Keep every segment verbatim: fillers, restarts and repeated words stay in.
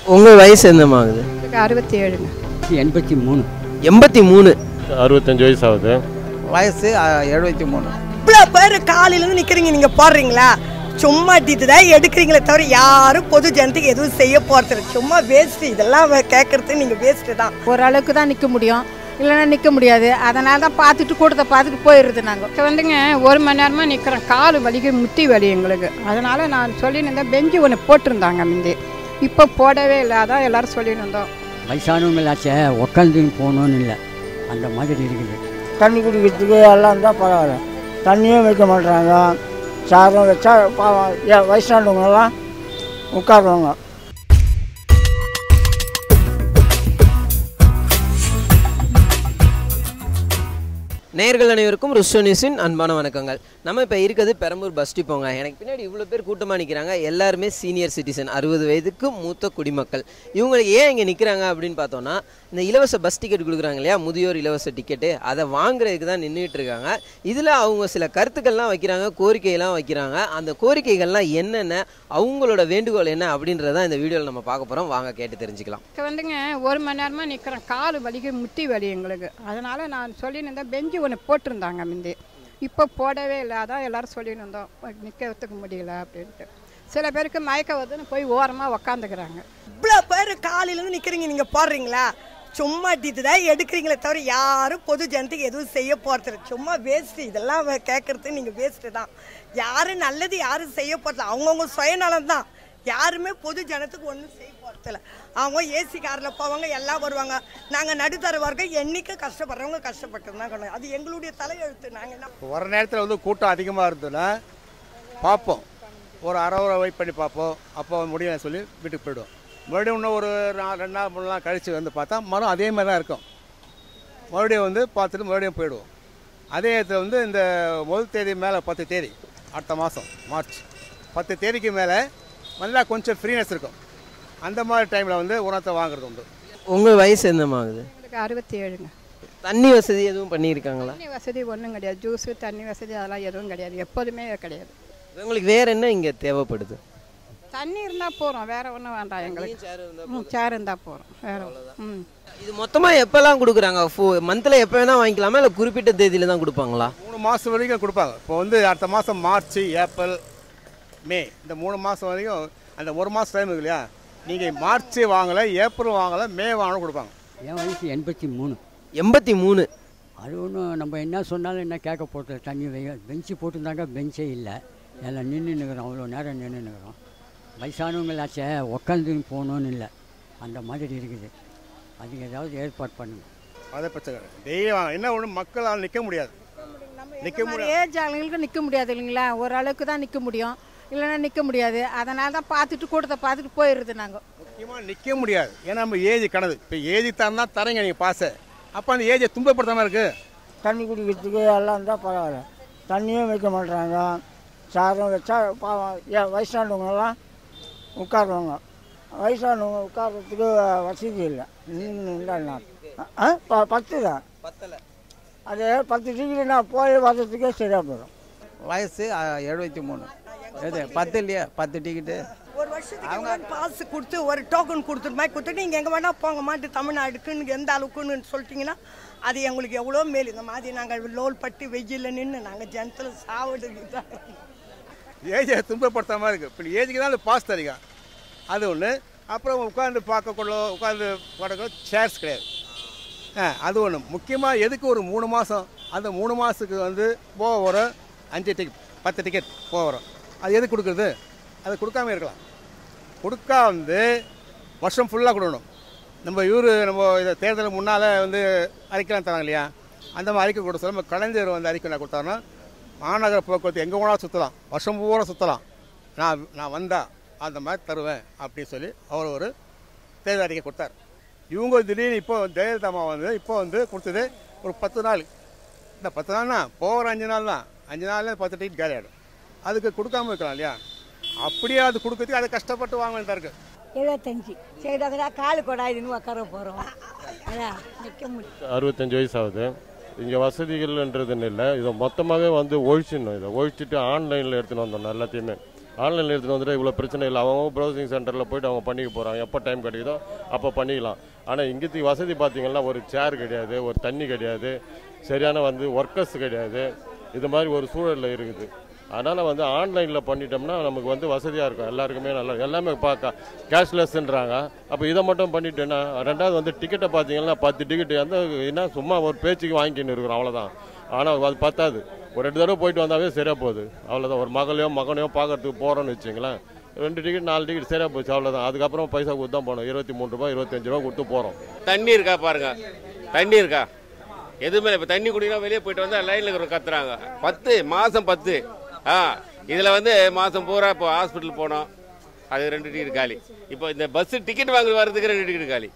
உங்கள் வயசு என்னமாகுது? அறுபத்தி ஏழுங்க. எண்பத்தி மூணு. எண்பத்தி மூணு. அறுபத்தஞ்சு வயசு ஆகுது. வயசு எழுபத்தி மூணு. இவ்வளோ பேர் காலையிலேருந்து நிற்கிறீங்க, நீங்கள் போடுறீங்களா? சும்மா டிட்டு தான் எடுக்கிறீங்களே தவிர யாரும் பொது ஜனத்துக்கு எதுவும் செய்ய போகிறது சும்மா வேஸ்ட்டு. இதெல்லாம் கேட்குறது நீங்கள் வேஸ்ட்டு தான். ஓரளவுக்கு தான் நிற்க முடியும், இல்லைன்னா நிற்க முடியாது. அதனால தான் பார்த்துட்டு கூட்டத்தை பார்த்துட்டு போயிடுறது. நாங்கள் இப்போ வந்துங்க ஒரு மணி நேரமாக நிற்கிறோம். கால் வலிக்கு முட்டி வலி எங்களுக்கு. அதனால் நான் சொல்லியிருந்தேன், பெஞ்சு ஒன்று போட்டிருந்தாங்க முந்தி, இப்போ போடவே இல்லை. அதான் எல்லோரும் சொல்லின்னு இருந்தோம். வயசானவங்களாச்சே உட்காந்து போகணுன்னு இல்லை, அந்த மாதிரி இருக்குது. தண்ணி குடிக்கிறதுக்கு எல்லாம் தான் பரவாயில்ல. தண்ணியும் வைக்க மாட்டாங்க, சாதம் வச்சா பாவம் வயசானவங்கெல்லாம் உட்காருவாங்க. நேயர்கள் அனைவருக்கும் ருஷ்டோ நியூஸின் அன்பான வணக்கங்கள். நம்ம இப்போ இருக்கிறது பெரம்பூர் பஸ் டிப்போங்க. எனக்கு பின்னாடி இவ்வளோ பேர் கூட்டமாக நிற்கிறாங்க. எல்லாருமே சீனியர் சிட்டிசன், அறுபது வயதுக்கு மூத்த குடிமக்கள். இவங்களுக்கு ஏன் இங்கே நிற்கிறாங்க அப்படின்னு பார்த்தோன்னா, இந்த இலவச பஸ் டிக்கெட் கொடுக்குறாங்க இல்லையா, முதியோர் இலவச டிக்கெட்டு, அதை வாங்குறதுக்கு தான் நின்றுட்டு இருக்காங்க. இதில் அவங்க சில கருத்துக்கள்லாம் வைக்கிறாங்க, கோரிக்கையெல்லாம் வைக்கிறாங்க. அந்த கோரிக்கைகள்லாம் என்னென்ன, அவங்களோட வேண்டுகோள் என்ன அப்படின்றதான் இந்த வீடியோவில் நம்ம பார்க்க போகிறோம். வாங்க கேட்டு தெரிஞ்சுக்கலாம். இப்போ வந்துங்க ஒரு மணி நேரமாக நிற்கிறோம். கால் வலிக்கு முட்டி வலி எங்களுக்கு. அதனால் நான் சொல்லியிருந்தேன், பெஞ்சு ஒன்று போட்டிருந்தாங்க முந்தி, இப்போ போடவே இல்லை. அதான் எல்லோரும் சொல்லின்னு இருந்தோம், நிற்கிறதுக்கு முடியல அப்படின்ட்டு. சில பேருக்கு மயக்க வருதுன்னு போய் ஓரமாக உக்காந்துக்கிறாங்க. இவ்வளோ பேர் காலையிலேருந்து நிற்கிறீங்க, நீங்கள் போடுறீங்களா? சும்மா டிட்டு தான் எடுக்கிறீங்களே தவிர யாரும் பொது ஜனத்துக்கு எதுவும் செய்ய போகிறது சும்மா வேஸ்ட்டு. இதெல்லாம் கேட்குறது நீங்கள் வேஸ்ட்டு தான். யாரும் நல்லது யாரும் செய்ய போகிறது, அவங்கவுங்க சுயநலம் தான். யாருமே பொது ஜனத்துக்கு ஒன்றும் செய்ய போகிறதில்ல. அவங்க ஏசி காரில் போவாங்க, எல்லாம் வருவாங்க. நாங்கள் நடுத்தர வர்க்கம் என்றைக்கு கஷ்டப்படுறவங்க கஷ்டப்பட்டு தான், அது எங்களுடைய தலையெழுத்து. நாங்கள் என்ன வர நேரத்தில் வந்து கூட்டம் அதிகமாக இருந்ததுன்னா பார்ப்போம், ஒரு அரை ஹவர் வெயிட் பண்ணி பார்ப்போம். அப்போ முடியலன்னு சொல்லி வீட்டுக்கு போய்டுவோம். மறுபடியும் இன்னும் ஒரு நாள் ரெண்டு நாள் மூணு நாள் கழித்து வந்து பார்த்தா மறுபடியும் அதே மாதிரி தான் இருக்கும். மறுபடியும் வந்து பார்த்துட்டு மறுபடியும் போயிடுவோம். அதே இடத்துல வந்து இந்த முதல் தேதி மேலே பத்து தேதி அடுத்த மாதம் மார்ச் பத்து தேதிக்கு மேலே நல்லா கொஞ்சம் ஃப்ரீனஸ் இருக்கும். அந்த மாதிரி டைமில் வந்து உணத்தை வாங்குறது உண்டு. உங்கள் வயசு என்னமாகுது? எங்களுக்கு அறுபத்தி ஏழுங்க. தண்ணி வசதி எதுவும் பண்ணியிருக்காங்களா? தண்ணி வசதி ஒன்றும் கிடையாது. ஜூஸு தண்ணி வசதி அதெல்லாம் எதுவும் கிடையாது, எப்போதுமே கிடையாது. உங்களுக்கு வேறு என்ன இங்கே தேவைப்படுது? தண்ணி இருந்தால் போகிறோம், வேறு ஒன்றும் வேண்டாம் எங்களுக்கு. ம் சேர் இருந்தால் போகிறோம், வேறு. ம் இது மொத்தமாக எப்போல்லாம் கொடுக்குறாங்க? ஃபோ மந்தில் எப்போ வேணால் வாங்கிக்கலாமா, இல்லை குறிப்பிட்ட தேதியில் தான் கொடுப்பாங்களா? மூணு மாதம் வரைக்கும் கொடுப்பாங்க. இப்போ வந்து அடுத்த மாதம் மார்ச் ஏப்ரல் மே இந்த மூணு மாதம் வரைக்கும் அந்த ஒரு மாதம் டைம் இருக்கு இல்லையா, நீங்கள் மார்ச் வாங்கலை, ஏப்ரல் வாங்கலை, மே வாங்கலாம் கொடுப்பாங்க. என் வயசு எண்பத்தி மூணு. எண்பத்தி மூணு. அது ஒன்றும் நம்ம என்ன சொன்னாலும் என்ன கேட்க போகிறது. தண்ணி வைக்க பெஞ்சு போட்டுருந்தாங்க, பெஞ்சே இல்லை, எல்லாம் நின்று நிற்கிறோம். அவ்வளோ நேரம் நின்று நிற்கிறோம். வயசானவங்களாச்சே உட்காந்து போகணுன்னு இல்லை, அந்த மாதிரி இருக்குது. அதுக்கு ஏதாவது ஏற்பாடு பண்ணுங்க. அதை பிரச்சனை டெய்லி வாங்க. என்ன ஒன்று மக்களால் நிற்க முடியாது, நிற்க முடியாது. ஏஜ் ஆளுங்களுக்கு நிற்க முடியாது இல்லைங்களா, ஓரளவுக்கு தான் நிற்க முடியும், இல்லைன்னா நிற்க முடியாது. அதனால தான் பார்த்துட்டு கூட்டத்தை பார்த்துட்டு போயிடுறது. நாங்கள் முக்கியமாக நிற்க முடியாது, ஏன்னா நம்ம ஏஜ் கணது. இப்போ ஏஜ் தரனா தரங்க நீங்கள் பாச, அப்போ அந்த ஏஜை துன்பப்படுத்தாமல் இருக்குது. தண்ணி குடிக்கிறதுக்கு எல்லாம் தான் பரவாயில்ல. தண்ணியும் வைக்க மாட்டாங்க, சாதம் வச்சா பாவம் வயசானவங்கெல்லாம் உட்காருவாங்க. வயசானவங்க உட்கார்றதுக்கு வசதி இல்லை. ஆ பத்து தான் பத்தலை. அது பத்து டிகிரினா போய் வர்றதுக்கே சரியாக போயிடும். வயசு எழுபத்தி மூணு. எது பத்து இல்லையா, பத்து டிக்கெட்டு. ஒரு வருஷத்துக்கு பாஸ் கொடுத்து ஒரு டோக்கன் கொடுத்துட்டு மாதிரி கொடுத்துட்டு நீங்கள் எங்கே வேணால் போங்க மாட்டு தமிழ்நாடுக்குன்னு எந்த அளவுக்குன்னு சொல்லிட்டீங்கன்னா அது எங்களுக்கு எவ்வளோ மேல். இந்த மாதிரி நாங்கள் லோல் பட்டு வெயிலில் நின்று நாங்கள் ஜனத்தில் சாவிடுக்கு தான். ஏஜை துன்பப்படுத்தாமல் இருக்குது. இப்போ ஏஜுக்கு தான் அந்த பாஸ் தரீங்க, அது ஒன்று. அப்புறம் உட்காந்து பார்க்கக்குள்ள உட்காந்து பார்க்க சேர்ஸ் கிடையாது. ஆ அது ஒன்று. முக்கியமாக எதுக்கு ஒரு மூணு மாதம், அந்த மூணு மாதத்துக்கு வந்து போக வரும் அஞ்சு டிக்கெட் பத்து டிக்கெட் போக வரும். அது எதுக்கு கொடுக்குறது? அது கொடுக்காமல் இருக்கலாம். கொடுக்கா வந்து வருஷம் ஃபுல்லாக கொடுக்கணும். நம்ம இவர் நம்ம இதை தேர்தலுக்கு முன்னால் வந்து அறிக்கைலாம் தராங்க இல்லையா, அந்த மாதிரி அறிக்கை கொடுத்த சொல்ல நம்ம கலைஞர் வந்து அறிக்கை நான் கொடுத்தாருன்னா மாநகர போக்குவரத்து எங்கே போனால் சுற்றலாம், வருஷம் பூரா சுற்றலாம், நான் நான் வந்தால் அந்த மாதிரி தருவேன் அப்படின்னு சொல்லி அவர் ஒரு தேர்தல் அறிக்கை கொடுத்தார். இவங்க திடீர்னு இப்போ ஜெயலலிதா வந்து இப்போ வந்து கொடுத்தது ஒரு பத்து நாள். இந்த பத்து நாள்னா போகிற அஞ்சு நாள் தான், அஞ்சு நாளில் பத்து டிக்கெட் காலி ஆகிடும். அதுக்கு கொடுக்காமல் இருக்கலாம் இல்லையா, அப்படியே அது கொடுக்கறதுக்கு அதை கஷ்டப்பட்டு வாங்க வேண்டியதாக இருக்குது. எழுபத்தஞ்சி செய்தாங்க காலு கொடாதுன்னு உட்கார போகிறோம், அதான் நிற்க முடியும். அறுபத்தஞ்சு வயசு ஆகுது. இங்கே வசதிகள்ன்றதுன்னு இல்லை, இதை மொத்தமாகவே வந்து ஒழிச்சிடணும். இதை ஒழிச்சிட்டு ஆன்லைனில் எடுத்துன்னு வந்தோம் எல்லாத்தையுமே. ஆன்லைனில் எடுத்துகிட்டு வந்துட்டு இவ்வளோ பிரச்சனை இல்லை. அவங்க ப்ரௌசிங் சென்டரில் போய்ட்டு அவங்க பண்ணிக்க போகிறாங்க. எப்போ டைம் கிடைக்குதோ அப்போ பண்ணிக்கலாம். ஆனால் இங்கேத்தி வசதி பார்த்திங்கன்னா ஒரு சேர் கிடையாது, ஒரு தண்ணி கிடையாது, சரியான வந்து ஒர்க்கர்ஸ் கிடையாது. இது மாதிரி ஒரு சூழலில் இருக்குது. அதனால் வந்து ஆன்லைனில் பண்ணிட்டோம்னா நமக்கு வந்து வசதியாக இருக்கும். எல்லாருக்குமே நல்லா எல்லாமே பார்க்க கேஷ்லெஸ்ன்றாங்க. அப்போ இதை மட்டும் பண்ணிட்டேன்னா ரெண்டாவது வந்து டிக்கெட்டை பார்த்தீங்கன்னா பத்து டிக்கெட்டு வந்து என்ன சும்மா ஒரு பேச்சுக்கு வாங்கிக்கின்னு இருக்கிறோம், அவ்வளோதான். ஆனால் அது பத்தாது. ஒரு ரெண்டு தடவை போயிட்டு வந்தாவே சரியாக போகுது, அவ்வளோதான். ஒரு மகளையோ மகனையோ பார்க்கறதுக்கு போகிறோன்னு வச்சுங்களேன், ரெண்டு டிக்கெட் நாலு டிக்கெட் சரியாக போச்சு, அவ்வளோதான். அதுக்கப்புறம் பைசா கொடுத்து தான் போகணும். இருபத்தி மூணு ரூபா இருபத்தஞ்சு ரூபா கொடுத்து போகிறோம். தண்ணி இருக்கா பாருங்க, தண்ணி இருக்கா எதுவுமே இப்போ தண்ணி குடிக்கலாம். வெளியே போயிட்டு வந்தால் லைனில் இருக்கிற கத்துறாங்க. பத்து மாதம் பத்து ஆ இதில் வந்து மாதம் பூரா இப்போ ஹாஸ்பிட்டல் போனோம், அது ரெண்டு டிக்கெட் காலி. இப்போ இந்த பஸ்ஸு டிக்கெட் வாங்கி வர்றதுக்கு ரெண்டு டிக்கெட் காலி.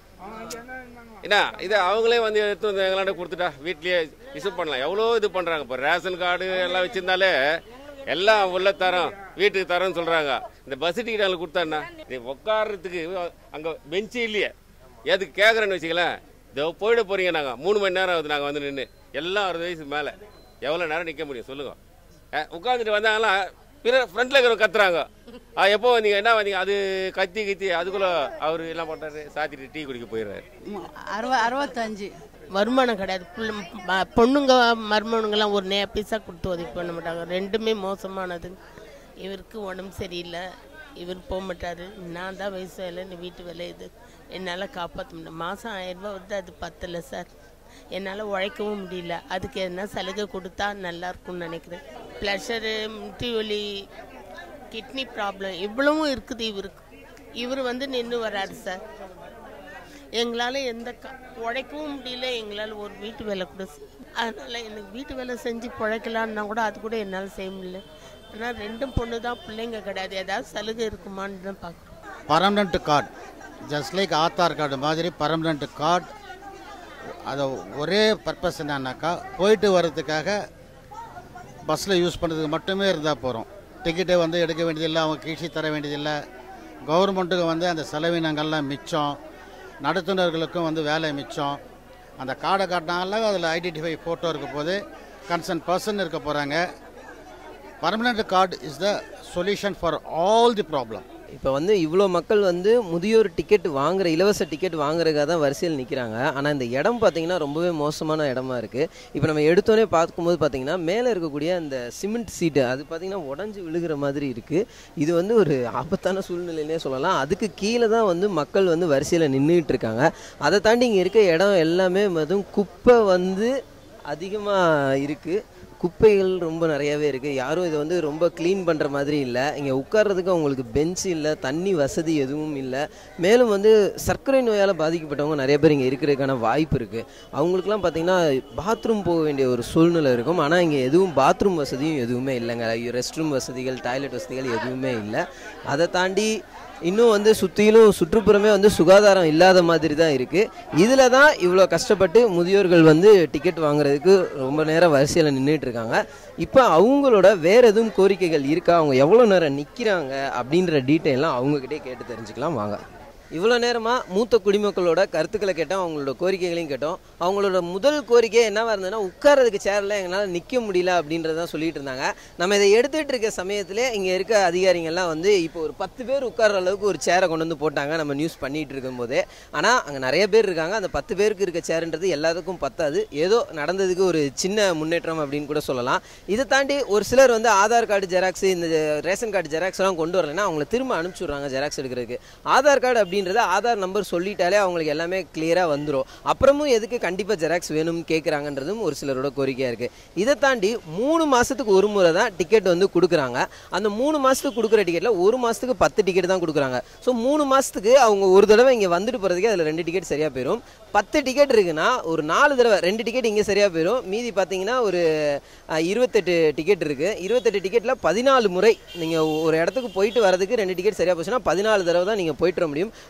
என்ன இது அவங்களே வந்து எடுத்து வந்து எங்களாண்ட கொடுத்துட்டா வீட்லேயே ரிசீவ் பண்ணலாம். எவ்வளோ இது பண்ணுறாங்க. இப்போ ரேஷன் கார்டு எல்லாம் வச்சுருந்தாலே எல்லாம் உள்ள தரோம், வீட்டுக்கு தரோன்னு சொல்கிறாங்க. இந்த பஸ் டிக்கெட் அவங்களுக்கு கொடுத்தாண்ணா இது உட்காடுறதுக்கு அங்கே பெஞ்சு இல்லையே. எதுக்கு கேட்குறேன்னு வச்சுக்கலாம். இதோ போயிட போகிறீங்க, நாங்கள் மூணு மணி நேரம் ஆகுது நாங்கள் வந்து நின்று. எல்லாம் அறுபது வயசு மேலே எவ்வளோ நேரம் நிற்க முடியும் சொல்லுங்கள். உட்காந்துட்டு வந்தாங்கன்னா பிற ஃப்ரண்ட்டில் இருக்கிற கத்துறாங்க. எப்போ வந்தீங்க, என்ன வந்தீங்க, அது கத்தி கத்தி அதுக்குள்ளே அவர் என்ன பண்ணுறாரு, சாத்திட்டு டீ குடிக்க போயிடுறாரு. அறுப அறுபத்தஞ்சு வருமானம் கிடையாது. பொண்ணுங்க மருமனுங்கெல்லாம் ஒரு நே பீஸாக கொடுத்து உதவி பண்ண மாட்டாங்க. ரெண்டுமே மோசமானது. இவருக்கு உடம்பு சரியில்லை, இவர் போக மாட்டார். நான் தான் வயசு வேலை, இந்த வீட்டு வேலை, இது என்னால் காப்பாற்ற முடியல. மாதம் ஆயிரம் ரூபா வருது, அது பத்தலை சார். என்னால் உழைக்கவும் முடியல. அதுக்கு என்ன சலுகை கொடுத்தா நல்லாயிருக்கும்னு நினைக்கிறேன். ப்ளஷரு, முட்டி வலி, கிட்னி ப்ராப்ளம் இவ்வளவும் இருக்குது இவருக்கு. இவர் வந்து நின்று வராரு சார். எங்களால் எந்த க உழைக்கவும் முடியல. எங்களால் ஒரு வீட்டு வேலை கூட, அதனால் எனக்கு வீட்டு வேலை செஞ்சு பிழைக்கலான்னா கூட அது கூட என்னால் செய்ய முடியல. ஆனால் ரெண்டும் பொண்ணு தான், பிள்ளைங்க கிடையாது. ஏதாவது சலுகை இருக்குமான்னு தான் பார்க்குறோம். Permanent card just like Aadhaar card மாதிரி பர்மனண்ட் கார்டு. அது ஒரே பர்பஸ் என்னன்னாக்கா போயிட்டு வர்றதுக்காக பஸ்ஸில் யூஸ் பண்ணுறதுக்கு மட்டுமே இருந்தால் போகிறோம். டிக்கெட்டை வந்து எடுக்க வேண்டியதில்லை, அவங்க கீழ்ச்சி தர வேண்டியதில்லை. கவர்மெண்ட்டுக்கு வந்து அந்த செலவினங்கள்லாம் மிச்சம், நடத்துனர்களுக்கும் வந்து வேலை மிச்சம். அந்த கார்டை காட்டினால அதில் ஐடென்டிஃபை ஃபோட்டோ இருக்க போது கன்சர்ன் பர்சன் இருக்க போகிறாங்க. Permanent card is the solution for all the problem. இப்போ வந்து இவ்வளோ மக்கள் வந்து முதியோர் டிக்கெட் வாங்குற, இலவச டிக்கெட் வாங்குறதுக்காக தான் வரிசையில் நிற்கிறாங்க. ஆனால் இந்த இடம் பார்த்திங்கன்னா ரொம்பவே மோசமான இடமா இருக்குது. இப்போ நம்ம எடுத்தோன்னே பார்க்கும்போது பார்த்திங்கன்னா மேலே இருக்கக்கூடிய அந்த சிமெண்ட் சீட்டு அது பார்த்திங்கன்னா உடஞ்சி விழுகிற மாதிரி இருக்குது. இது வந்து ஒரு ஆபத்தான சூழ்நிலையிலே சொல்லலாம். அதுக்கு கீழே தான் வந்து மக்கள் வந்து வரிசையில் நின்றுட்டு இருக்காங்க. அதை தாண்டி இங்கே இருக்க இடம் எல்லாமே அதுவும் குப்பை வந்து அதிகமாக இருக்குது. குப்பைகள் ரொம்ப நிறையாவே இருக்குது. யாரும் இதை வந்து ரொம்ப க்ளீன் பண்ணுற மாதிரி இல்லை. இங்கே உட்கார்றதுக்கு அவங்களுக்கு பெஞ்ச் இல்லை, தண்ணி வசதி எதுவும் இல்லை. மேலும் வந்து சர்க்கரை நோயால் பாதிக்கப்பட்டவங்க நிறைய பேர் இங்கே இருக்கிறதுக்கான வாய்ப்பு இருக்குது. அவங்களுக்குலாம் பார்த்திங்கன்னா பாத்ரூம் போக வேண்டிய ஒரு சூழ்நிலை இருக்கும். ஆனால் இங்கே எதுவும் பாத்ரூம் வசதியும் எதுவுமே இல்லைங்க. ரெஸ்ட் ரூம் வசதிகள், டாய்லெட் வசதிகள் எதுவுமே இல்லை. அதை தாண்டி இன்னும் வந்து சுற்றிலும் சுற்றுப்புறமே வந்து சுகாதாரம் இல்லாத மாதிரி தான் இருக்குது. இதில் தான் இவ்வளோ கஷ்டப்பட்டு முதியோர்கள் வந்து டிக்கெட் வாங்குறதுக்கு ரொம்ப நேரம் வரிசையில் நின்றுட்டு இருக்காங்க. இப்போ அவங்களோட வேறு எதுவும் கோரிக்கைகள் இருக்கா, அவங்க எவ்வளோ நேரம் நிற்கிறாங்க அப்படின்ற டீட்டெயிலாம் அவங்கக்கிட்டே கேட்டு தெரிஞ்சுக்கலாம் வாங்க. இவ்வளோ நேரமாக மூத்த குடிமக்களோட கருத்துக்களை கேட்டோம், அவங்களோட கோரிக்கைகளையும் கேட்டோம். அவங்களோட முதல் கோரிக்கை என்னவாக இருந்ததுன்னா, உட்காரதுக்கு சேரில் எங்களால் நிற்க முடியல அப்படின்றதான் சொல்லிட்டு இருந்தாங்க. நம்ம இதை எடுத்துகிட்டு இருக்க சமயத்திலே இங்கே இருக்க அதிகாரிகள்லாம் வந்து இப்போ ஒரு பத்து பேர் உட்கார்ற அளவுக்கு ஒரு சேரை கொண்டு வந்து போட்டாங்க நம்ம நியூஸ் பண்ணிகிட்டு இருக்கும்போதே. ஆனால் அங்கே நிறைய பேர் இருக்காங்க. அந்த பத்து பேருக்கு இருக்க சேருன்றது எல்லாத்துக்கும் பத்தாது. ஏதோ நடந்ததுக்கு ஒரு சின்ன முன்னேற்றம் அப்படின்னு கூட சொல்லலாம். இதை தாண்டி ஒரு சிலர் வந்து ஆதார் கார்டு ஜெராக்ஸ், இந்த ரேஷன் கார்டு ஜெராக்ஸ்லாம் கொண்டு வரலைன்னா அவங்கள திரும்ப அனுப்பிச்சுட்றாங்க ஜெராக்ஸ் எடுக்கிறதுக்கு. ஆதார் கார்டு அப்படி ஆதார் நம்பர் சொல்லிட்டாலே அவங்களுக்கு எல்லாமே கிளியரா வந்துடும். அப்புறமும் எதுக்கு கண்டிப்பா ஜெராக்ஸ் வேணும்னு கேட்குறாங்கன்றதும் ஒரு சிலரோட கோரிக்கையா இருக்கு. இதை தாண்டி மூணு மாசத்துக்கு ஒரு முறை தான் டிக்கெட் வந்து கொடுக்குறாங்க. அந்த மூணு மாசத்துக்கு கொடுக்குற டிக்கெட்ல ஒரு மாசத்துக்கு பத்து டிக்கெட் தான் கொடுக்குறாங்க. ஸோ மூணு மாசத்துக்கு அவங்க ஒரு தடவை இங்கே வந்துட்டு போறதுக்கு அதில் ரெண்டு டிக்கெட் சரியா போயிடும். பத்து டிக்கெட் இருக்குன்னா ஒரு நாலு தடவை ரெண்டு டிக்கெட் இங்கே சரியா போயிடும். மீதி பார்த்தீங்கன்னா ஒரு இருபத்தெட்டு டிக்கெட் இருக்கு. இருபத்தெட்டு டிக்கெட்ல பதினாலு முறை நீங்கள் ஒரு இடத்துக்கு போயிட்டு வரதுக்கு ரெண்டு டிக்கெட் சரியா போச்சுன்னா பதினாலு தடவை தான் நீங்கள் போயிட்டு வர முடியும்.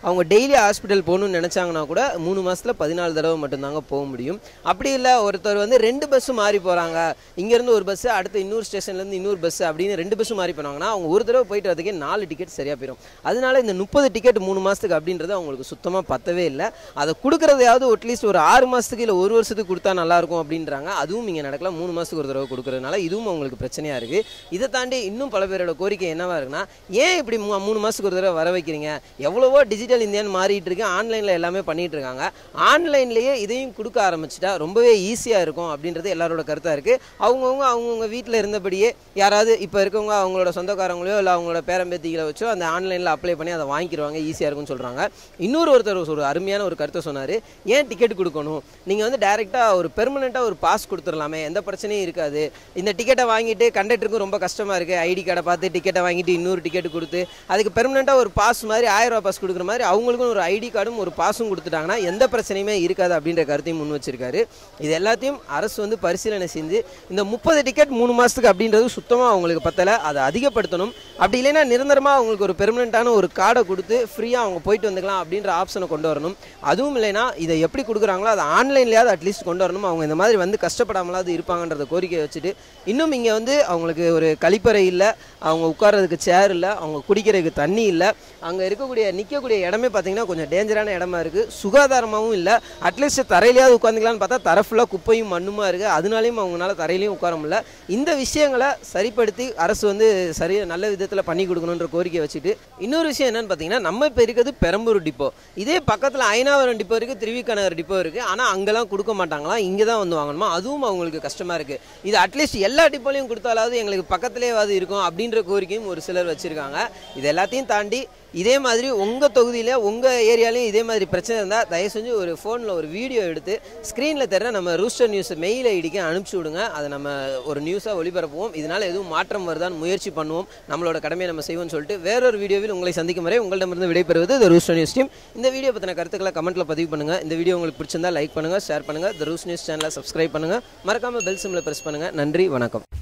அவங்க டெய்லி ஹாஸ்பிட்டல் போகணும்னு நினச்சாங்கன்னா கூட மூணு மாதத்தில் பதினாலு தடவை மட்டும்தாங்க போக முடியும். அப்படி இல்லை ஒருத்தர் வந்து ரெண்டு பஸ்ஸு மாறி போகிறாங்க, இங்கேருந்து ஒரு பஸ்ஸு அடுத்து இன்னொரு ஸ்டேஷன்லேருந்து இன்னொரு பஸ்ஸு அப்படின்னு ரெண்டு பஸ்ஸு மாறி போனாங்கன்னா அவங்க ஒரு தடவை போயிட்டு வரதுக்கே நாலு டிக்கெட் சரியாக போயிடும். அதனால இந்த முப்பது டிக்கெட் மூணு மாதத்துக்கு அப்படின்றது அவங்களுக்கு சுத்தமாக பத்தவே இல்லை. அதை கொடுக்குறதையாவது அட்லீஸ்ட் ஒரு ஆறு மாதத்துக்கு இல்லை ஒரு வருஷத்துக்கு கொடுத்தா நல்லாயிருக்கும் அப்படின்றாங்க. அதுவும் இங்கே நடக்கலாம். மூணு மாதத்துக்கு ஒரு தடவை கொடுக்குறதுனால இதுவும் அவங்களுக்கு பிரச்சனையாக இருக்குது. இதை தாண்டி இன்னும் பல பேரோட கோரிக்கை என்னவா இருக்குன்னா, ஏன் இப்படி மூ மூணு மாதத்துக்கு ஒரு தடவை வர வைக்கிறீங்க? எவ்வளவோ டிஜிட்டல் இந்தியான்னு மாறிட்டு இருக்கு, ஆன்லைனில் எல்லாமே பண்ணிட்டு இருக்காங்க. ஆன்லைன்லேயே இதையும் கொடுக்க ஆரம்பிச்சிட்டா ரொம்பவே ஈஸியாக இருக்கும் அப்படின்றது எல்லாரோட கருத்தாக இருக்குது. அவங்கவுங்க அவங்கவுங்க வீட்டில் இருந்தபடியே யாராவது இப்போ இருக்கவங்க அவங்களோட சொந்தக்காரங்களையோ இல்லை அவங்களோட பேரம்பேத்திகளை வச்சோ அந்த ஆன்லைனில் அப்ளை பண்ணி அதை வாங்கிடுவாங்க, ஈஸியாக இருக்கும்னு சொல்கிறாங்க. இன்னொரு ஒருத்தர் ஒரு அருமையான ஒரு கருத்தை சொன்னார். ஏன் டிக்கெட் கொடுக்கணும்? நீங்கள் வந்து டைரெக்டாக ஒரு பெர்மனெண்ட்டாக ஒரு பாஸ் கொடுத்துடலாமே, எந்த பிரச்சனையும் இருக்காது. இந்த டிக்கெட்டை வாங்கிட்டு கண்டக்டருக்கும் ரொம்ப கஷ்டமாக இருக்குது. ஐடி கார்டை பார்த்து டிக்கெட்டை வாங்கிட்டு இன்னொரு டிக்கெட் கொடுத்து அதுக்கு பெர்மனெண்ட்டாக ஒரு பாஸ் மாதிரி ஆயிரம் ரூபா பாஸ் கொடுக்குற மாதிரி அவங்களுக்கும் ஒரு ஐடி கார்டும் ஒரு பாஸும் கொடுத்துட்டாங்கன்னா எந்த பிரச்சனையுமே இருக்காது அப்படின்ற கருத்தையும் முன் வச்சிருக்காரு. இது எல்லாத்தையும் அரசு வந்து பரிசீலனை செஞ்சு இந்த முப்பது டிக்கெட் மூணு மாதத்துக்கு அப்படின்றது சுத்தமாக அவங்களுக்கு பத்தலை, அதை அதிகப்படுத்தணும். அப்படி இல்லைன்னா நிரந்தரமாக அவங்களுக்கு ஒரு பெர்மனெண்ட்டான ஒரு கார்டை கொடுத்து ஃப்ரீயாக அவங்க போயிட்டு வந்துக்கலாம் அப்படின்ற ஆப்ஷனை கொண்டு வரணும். அதுவும் இல்லைன்னா இதை எப்படி கொடுக்குறாங்களோ அதை ஆன்லைன்லேயாவது அட்லீஸ்ட் கொண்டு வரணும். அவங்க இந்த மாதிரி வந்து கஷ்டப்படாமலாவது இருப்பாங்கன்றத கோரிக்கையை வச்சுட்டு, இன்னும் இங்கே வந்து அவங்களுக்கு ஒரு கழிப்பறை இல்லை, அவங்க உட்கார்றதுக்கு சேர் இல்லை, அவங்க குடிக்கிறதுக்கு தண்ணி இல்லை, அங்கே இருக்கக்கூடிய நிற்கக்கூடிய இடமே பார்த்தீங்கன்னா கொஞ்சம் டேஞ்சரான இடமா இருக்குது, சுகாதாரமாகவும் இல்லை. அட்லீஸ்ட் தரையிலையாவது உட்காந்துக்கலான்னு பார்த்தா தரை ஃபுல்லாக குப்பையும் மண்ணுமா இருக்குது, அதனாலையும் அவங்களால தரையிலையும் உட்கார முடியல. இந்த விஷயங்களை சரிப்படுத்தி அரசு வந்து சரி நல்ல விதத்தில் பண்ணி கொடுக்கணுன்ற கோரிக்கை வச்சுட்டு, இன்னொரு விஷயம் என்னன்னு பார்த்தீங்கன்னா, நம்ம இப்போ இருக்கிறது பெரம்பூர் டிப்போ, இதே பக்கத்தில் ஐநாவரம் டிப்போ இருக்குது, திருவிக்கநகர் டிப்போ இருக்குது. ஆனால் அங்கெல்லாம் கொடுக்க மாட்டாங்களாம், இங்கே தான் வந்து வாங்கணுமா, அதுவும் அவங்களுக்கு கஷ்டமாக இருக்குது. இது அட்லீஸ்ட் எல்லா டிப்போலையும் கொடுத்தாலாவது எங்களுக்கு பக்கத்துலேயாவது இருக்கும் அப்படின்ற கோரிக்கையும் ஒரு சிலர் வச்சுருக்காங்க. இது எல்லாத்தையும் தாண்டி இதே மாதிரி உங்கள் தொகுதியில் உங்கள் ஏரியாலையும் இதே மாதிரி பிரச்சனை இருந்தால் தயவு செஞ்சு ஒரு ஃபோனில் ஒரு வீடியோ எடுத்து ஸ்க்ரீனில் தர நம்ம ரூஸ்டர் நியூஸ் மெயில் ஐடிக்கு அனுப்பிச்சி விடுங்க. அதை நம்ம ஒரு நியூஸாக ஒளிபரப்புவோம். இதனால் எதுவும் மாற்றம் வருதான்னு முயற்சி பண்ணுவோம். நம்மளோட கடமையை நம்ம செய்வோம்னு சொல்லிட்டு வேறொரு வீடியோவில் உங்களை சந்திக்கும் வரை உங்களிடமிருந்து விடைபெறுவது த ரூஸ்டர் நியூஸ் டீம். இந்த வீடியோ பற்றின கருத்துக்களை கமெண்ட்டில் பதிவு பண்ணுங்கள். இந்த வீடியோ உங்களுக்கு பிடிச்சிருந்தா லைக் பண்ணுங்கள், ஷேர் பண்ணுங்கள். த ரூஸ் நியூஸ் சேனலை சப்ஸ்கிரைப் பண்ணுங்கள். மறக்காமல் பெல் சிம்மில் ப்ரெஸ் பண்ணுங்கள். நன்றி, வணக்கம்.